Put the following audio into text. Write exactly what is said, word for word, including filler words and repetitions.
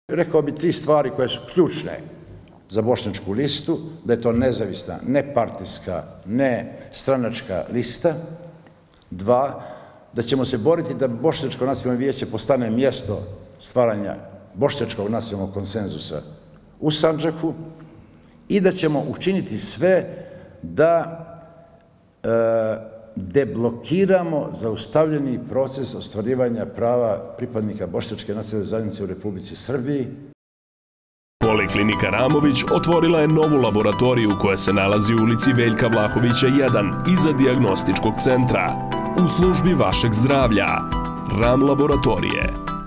Rekao bi tri stvari koje su ključne za bošnjačku listu, da je to nezavisna, nepartijska, ne stranačka lista. Dva, da ćemo se boriti da Bošnjačko nacionalno vijeće postane mjesto stvaranja bošnjačkog nacionalnog konsenzusa u Sandžaku i da ćemo učiniti sve da e, deblokiramo zaustavljeni proces ostvarivanja prava pripadnika Bošnjačke nacionalne zajednice u Republici Srbiji. Poliklinika Ramović otvorila je novu laboratoriju koja se nalazi u ulici Veljka Vlahovića jedan iza dijagnostičkog centra. U službi vašeg zdravlja. Ram laboratorije.